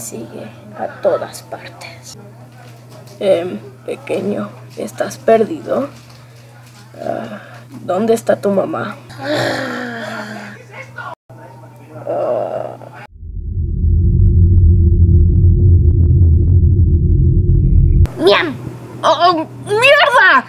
sigue a todas partes. Pequeño, ¿estás perdido? ¿Dónde está tu mamá? ¡Miam! ¡Oh, mierda!